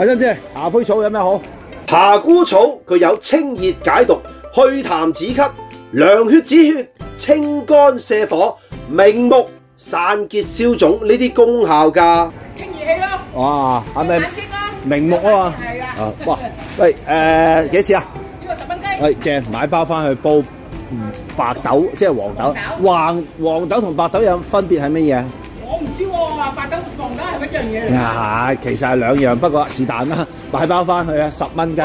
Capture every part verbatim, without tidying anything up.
阿珍姐，夏灰草有咩好？ 夏菇草具有清熱解毒、去痰止咳、涼血止血、清肝瀉火、明目、散結消腫呢啲功效㗎。 清熱氣咯。 哇，係咪眼睛啦？ 明目啊嘛？ 係啊。 啊，哇，喂，誒幾錢啊？ 呢個十蚊雞。 喂，正，買包翻去煲白豆，即係黃豆。黃黃豆同白豆有分別係乜嘢？ 我唔知喎，白豆黃豆係咪一樣嘢嚟？ 係，其實係兩樣，不過是但啦。買包翻去啊，十蚊雞。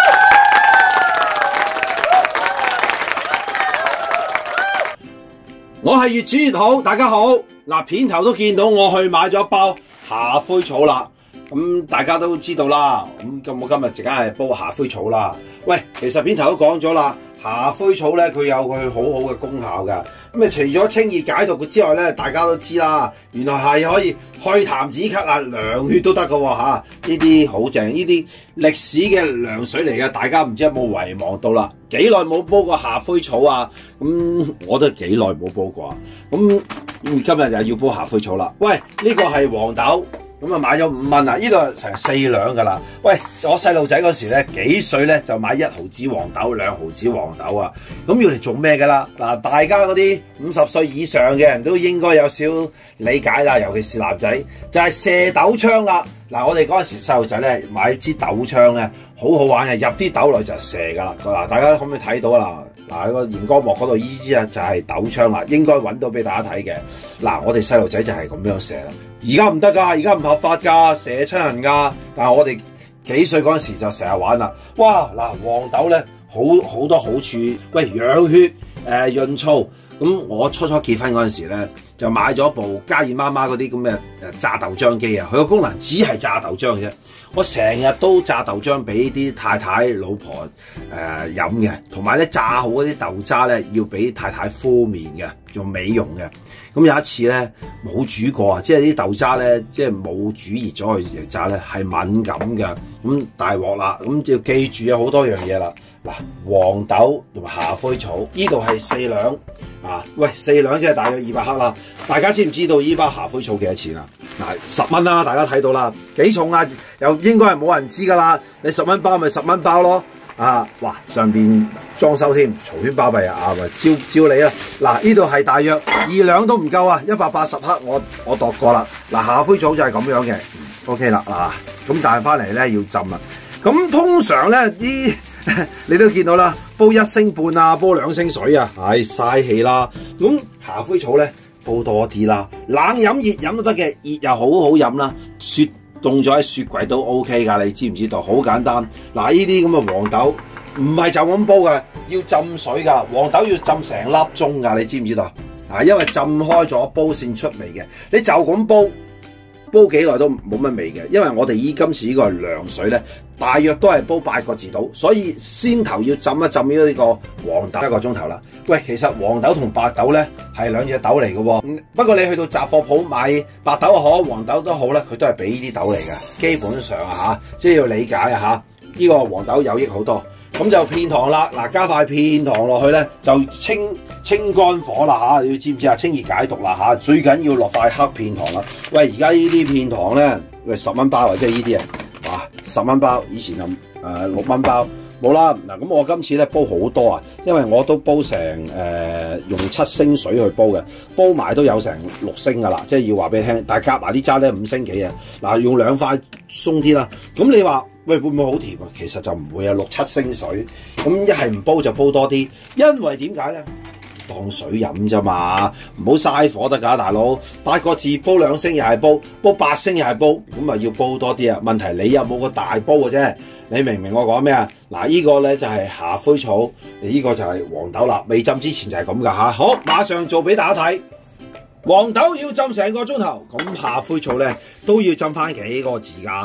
我係越煮越好，大家好。嗱，片頭都見到我去買咗一包夏灰草啦。咁大家都知道啦。咁咁我今日陣間係煲夏灰草啦。喂，其實片頭都講咗啦，夏灰草咧佢有佢好好嘅功效㗎。咁啊，除咗清熱解毒之外咧，大家都知啦，原來係可以去痰止咳啊、涼血都得㗎喎嚇。呢啲好正，呢啲歷史嘅涼水嚟嘅，大家唔知有冇遺忘到啦？幾耐冇煲過夏灰草啊？咁、嗯、我都幾耐冇煲過啊。咁、嗯、今日就要煲夏灰草啦。喂，呢、這個係黃豆。咁啊買咗五蚊啊！呢度成四兩噶啦。喂，我細路仔嗰時咧幾歲咧就買一毫子黃豆、兩毫子黃豆啊！咁要嚟做咩噶啦？嗱，大家嗰啲五十歲以上嘅人都應該有少理解啦，尤其是男仔，就係、是、射豆槍啦。嗱，我哋嗰陣時細路仔咧買支豆槍咧，好好玩嘅，入啲豆內就射噶啦。嗱，大家可唔可以睇到啊？嗱，喺個熒光幕嗰度，依支啊就係豆槍啦，應該揾到俾大家睇嘅。嗱，我哋細路仔就係咁樣射啦。而家唔得㗎，而家唔合法㗎，射親人㗎。但係我哋幾歲嗰陣時就成日玩啦。哇！嗱，黃豆咧好好多好處，喂，養血、誒、呃、潤燥。咁我初初結婚嗰陣時咧，就買咗部嘉燕媽媽嗰啲咁嘅誒榨豆漿機啊。佢個功能只係榨豆漿嘅啫。我成日都榨豆漿俾啲太太、老婆誒飲嘅，同埋咧榨好嗰啲豆渣咧要俾太太敷面嘅，用美容嘅。咁有一次咧冇煮過啊，即係啲豆渣咧即係冇煮熱咗去榨咧係敏感嘅，咁大鑊啦。咁要記住有好多樣嘢啦。嗱，黃豆同埋夏灰草呢度係四兩啊，喂，四兩即係大約二百克啦。大家知唔知道依包夏灰草幾多錢啊？嗱，十蚊啦，大家睇到啦，幾重啊？又應該係冇人知噶啦。你十蚊包咪十蚊包咯。啊，哇，上邊裝修添，嘈喧巴閉啊！啊，咪照照你啦。嗱，呢度係大約二兩都唔夠啊，一百八十克我我度過啦。嗱，夏灰草就係咁樣嘅、嗯、，OK 啦。嗱，咁帶翻嚟咧要浸啦。咁通常咧啲你都見到啦，煲一升半啊，煲兩升水啊，唉、哎，嘥氣啦。咁夏灰草咧煲多啲啦，冷飲熱飲都得嘅，熱又好好飲啦，雪凍咗喺雪櫃都 OK 㗎，你知唔知道？好簡單。嗱，呢啲咁嘅黃豆唔係就咁煲㗎，要浸水㗎。黃豆要浸成粒鐘㗎，你知唔知道？嗱，因為浸開咗煲先出味嘅，你就咁煲。煲幾耐都冇乜味嘅，因為我哋依今次呢個涼水咧，大約都係煲八個字到，所以先頭要浸一浸呢個黃豆一個鐘頭啦。喂，其實黃豆同白豆咧係兩隻豆嚟嘅喎，不過你去到雜貨鋪買白豆好，黃豆都好咧，佢都係俾呢啲豆嚟嘅。基本上啊嚇，即係要理解啊嚇，呢個黃豆有益好多。咁就片糖啦，嗱，加塊片糖落去咧，就清清肝火啦嚇，你要知唔知啊？清熱解毒啦嚇，最緊要落塊黑片糖啦。喂，而家呢啲片糖咧，喂十蚊包或者呢啲啊，哇十蚊包，以前就誒六蚊包，冇啦。嗱，咁我今次咧煲好多啊，因為我都煲成誒、呃、用七升水去煲嘅，煲埋都有成六升噶啦，即係要話俾你聽。但係夾埋啲渣咧五升幾啊，嗱，用兩塊鬆啲啦。咁你話？喂，會唔會好甜啊？其實就唔會啊，六七升水。咁一係唔煲就煲多啲，因為點解咧？當水飲啫嘛，唔好嘥火得㗎，大佬。八個字煲兩升又係煲，煲八升又係煲，咁啊要煲多啲啊。問題你有冇個大煲嘅啫？你明唔明我講咩啊？嗱，呢個咧就係夏灰草，呢個就係黃豆啦。未浸之前就係咁㗎嚇。好，馬上做俾大家睇。黃豆要浸成個鐘頭，咁夏灰草咧都要浸翻幾個字㗎。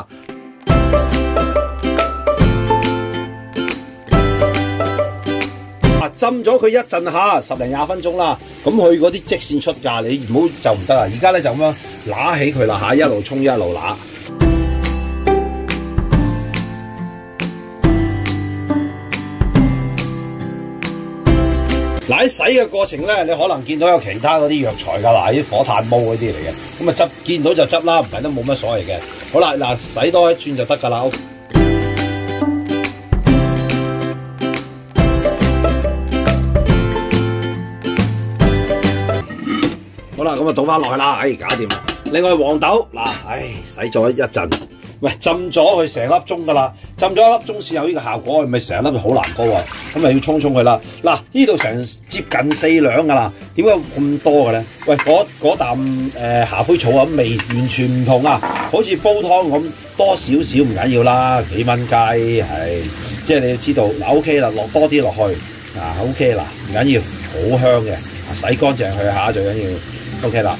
啊，浸咗佢一陣下，十零廿分鐘啦，咁佢嗰啲積線出㗎，你唔好就唔得啦。而家咧就咁樣揦起佢啦嚇，一路沖一路揦。 嗱喺洗嘅過程咧，你可能見到有其他嗰啲藥材㗎，嗱啲火炭毛嗰啲嚟嘅，咁啊執見到就執啦，唔係都冇乜所謂嘅。好啦，嗱洗多一轉就得㗎啦。好啦，咁啊倒翻落去啦，唉，搞掂啦。另外黃豆嗱，唉，洗咗一陣，喂，浸咗佢成粒鐘㗎啦，浸咗一粒鐘先有呢個效果，咪成粒好難煲啊，咁咪要沖沖佢啦。嗱，呢度成接近四兩㗎啦，點解咁多嘅咧？喂，嗰嗰啖誒霞灰草啊，味完全唔同啊，好似煲湯咁，多少少唔緊要啦，幾蚊雞，係，即係你要知道，嗱 OK 啦，落多啲落去，啊 OK 啦，唔緊要，好香嘅，洗乾淨佢下最緊要。OK 啦，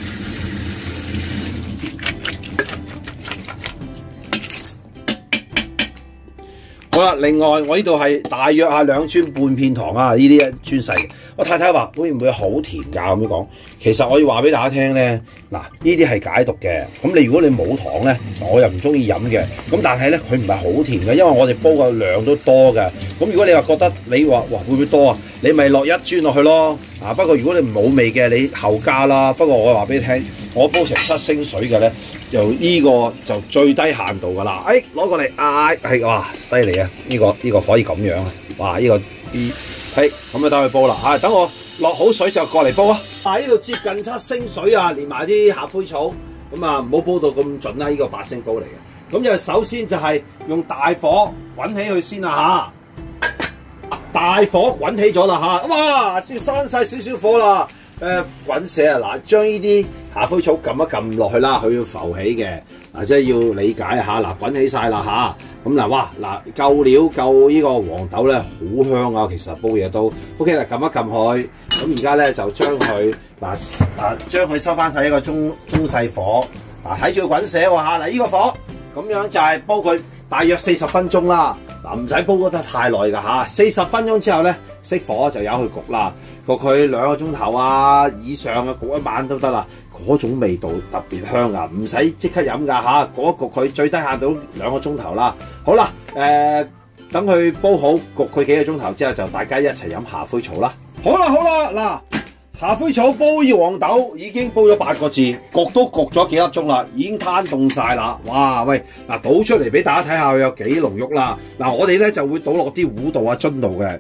好啦，另外我呢度係大約係兩寸半片糖啊，呢啲一寸細嘅。我太太話會唔會好甜㗎咁樣講？其實我要話俾大家聽咧，嗱呢啲係解毒嘅。咁你如果你冇糖咧，我又唔中意飲嘅。咁但係咧，佢唔係好甜嘅，因為我哋煲嘅量都多嘅。咁如果你話覺得你話哇會唔會多啊？你咪落一磚落去咯。啊不過如果你冇味嘅，你後加啦。不過我話俾你聽，我煲成七星水嘅咧，就呢個就最低限度㗎啦。誒攞過嚟啊，係哇犀利啊！呢個呢個可以咁樣啊！哇呢個啲係咁啊，等佢煲啦嚇。等我落好水就過嚟煲啊！啊呢度接近七星水啊，連埋啲霞灰草，咁啊唔好煲到咁準啦。呢個八星煲嚟嘅。咁就首先就係用大火滾起佢先啦嚇。大火滾起咗啦嚇，哇！先閂晒少少火啦。誒滾瀉啊！嗱，將呢啲霞灰草撳一撳落去啦，佢要浮起嘅。嗱，即係要理解下。嗱，滾起晒啦嚇。咁嗱，哇！嗱，夠料夠呢個黃豆咧，好香啊！其實煲嘢都 OK 啦，撳一撳佢。咁而家咧就將佢嗱啊，將佢收翻晒一個中中細火。嗱，睇住佢滾瀉喎嚇。嗱，呢個火咁樣就係煲佢大約四十分鐘啦。嗱，唔使煲得太耐㗎嚇。四十分鐘之後咧，熄火就由佢焗啦。焗佢兩個鐘頭啊以上啊，焗一晚都得啦。嗰種味道特別香啊，唔使即刻飲㗎嚇。焗一焗佢最低限度兩個鐘頭啦。好啦，誒、呃、等佢煲好，焗佢幾個鐘頭之後，就大家一齊飲霞灰草啦。好啦好啦，嗱，霞灰草煲呢黃豆已經煲咗八個字，焗都焗咗幾粒鐘啦，已經攤凍晒啦。哇喂，嗱倒出嚟俾大家睇下佢有幾濃郁啦。嗱，我哋咧就會倒落啲壺度啊樽度嘅。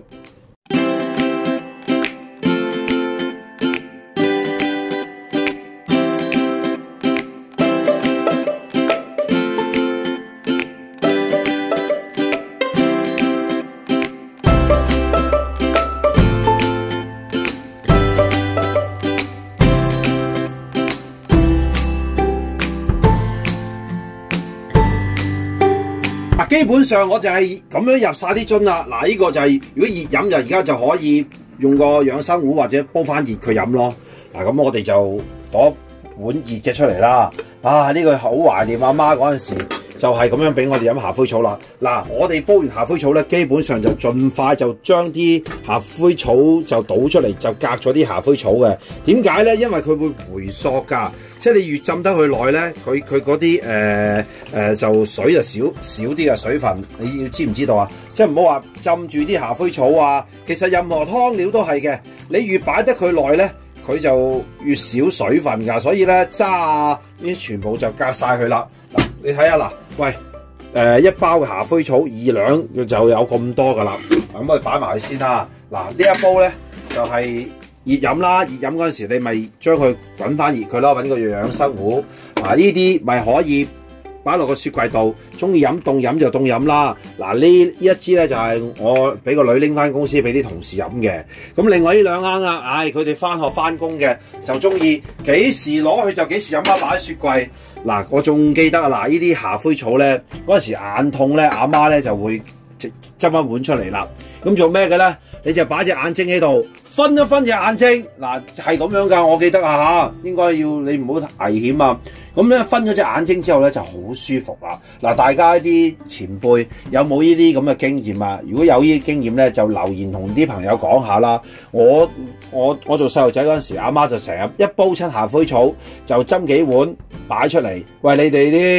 基本上我就係咁樣入晒啲樽啦。嗱，呢個就係、是、如果熱飲就而家就可以用個養生壺或者煲翻熱佢飲咯。嗱，咁我哋就攞碗熱嘅出嚟啦。啊，呢、這個好懷念阿媽嗰陣時，就係咁樣俾我哋飲霞灰草啦。嗱，我哋煲完霞灰草咧，基本上就盡快就將啲霞灰草就倒出嚟，就隔咗啲霞灰草嘅。點解咧？因為佢會回索㗎。即係你越浸得佢耐咧，佢佢嗰啲誒誒就水就少少啲嘅水分，你要知唔知道啊？即係唔好話浸住啲霞灰草啊。其實任何湯料都係嘅，你越擺得佢耐咧，佢就越少水分㗎。所以咧渣啊呢啲全部就隔晒佢啦。嗱，你睇下嗱，喂誒、呃、一包嘅霞灰草二兩就有咁多㗎啦。咁我哋擺埋去先啦。嗱，呢一煲咧就係、是。熱飲啦，熱飲嗰陣時你咪將佢滾翻熱佢咯，揾個養生壺。嗱，呢啲咪可以擺落個雪櫃度，中意飲凍飲就凍飲啦。嗱，呢一支咧就係我俾個女拎翻公司俾啲同事飲嘅。咁另外呢兩啱啊，唉，佢哋翻學翻工嘅就中意幾時攞去就幾時飲啦，擺喺雪櫃。嗱，我仲記得啊，嗱，呢啲霞灰草咧嗰陣時眼痛咧，阿媽咧就會執翻碗出嚟啦。咁做咩嘅咧？你就擺隻眼睛喺度。分一分隻眼睛，嗱係咁樣㗎，我記得啊嚇，應該要你唔好危險啊。咁咧分咗隻眼睛之後咧就好舒服啦。嗱，大家啲前輩有冇呢啲咁嘅經驗啊？如果有呢啲經驗咧，就留言同啲朋友講下啦。我我我做細路仔嗰陣時，阿媽就成日一煲親霞灰草就斟幾碗擺出嚟，喂你哋啲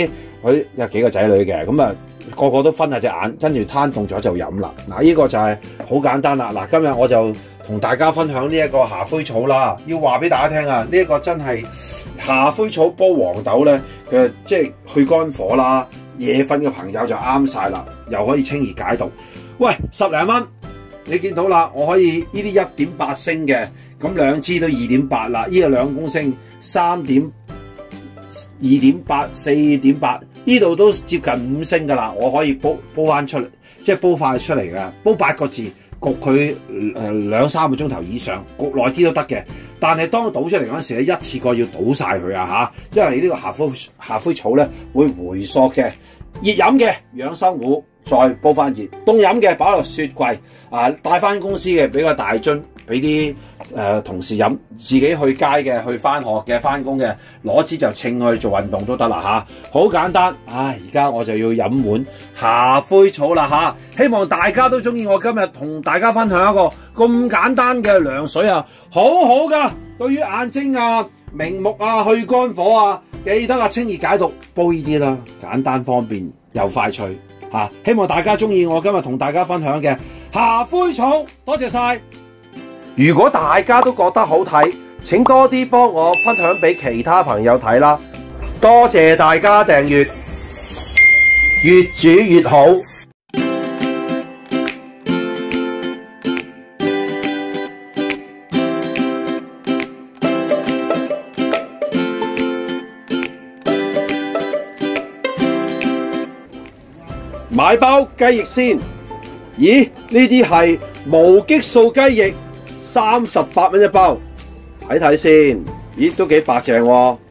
佢有幾個仔女嘅，咁啊個個都分下隻眼，跟住攤凍咗就飲啦。嗱，呢個就係好簡單啦。嗱，今日我就同大家分享呢一個霞灰草啦。要話俾大家聽啊，呢、這、一個真係霞灰草煲黃豆咧嘅，即係去肝火啦，夜瞓嘅朋友就啱晒啦，又可以清熱解毒。喂，十零蚊，你見到啦，我可以呢啲一點八升嘅，咁兩支都二點八啦，呢個兩公升三點二點八、四點八，呢度都接近五升噶啦，我可以煲煲翻出嚟，即係煲翻出嚟嘅，煲八個字，焗佢誒兩三個鐘頭以上，焗耐啲都得嘅。但係當倒出嚟嗰陣時咧，一次過要倒晒佢啊嚇，因為呢個霞灰霞灰草咧會回索嘅。熱飲嘅養生壺，再煲翻熱；凍飲嘅擺落雪櫃，啊帶翻公司嘅俾個大樽，俾啲誒同事飲；自己去街嘅、去翻學嘅、翻工嘅，攞支就稱去做運動都得啦嚇，好簡單。唉，而家我就要飲碗霞灰草啦嚇，希望大家都中意我今日同大家分享一個咁簡單嘅涼水啊，好好噶，對於眼睛啊、明目啊、去肝火啊。記得啊，清熱解毒，煲呢啲啦，簡單方便又快脆嚇、啊。希望大家中意我今日同大家分享嘅霞灰草，多謝晒。 如果大家都覺得好睇，請多啲幫我分享俾其他朋友睇啦。多謝大家訂閱，越煮越好。買包雞翼先，咦？呢啲係無激素雞翼，三十八蚊一包，睇睇先。咦，都幾白淨喎。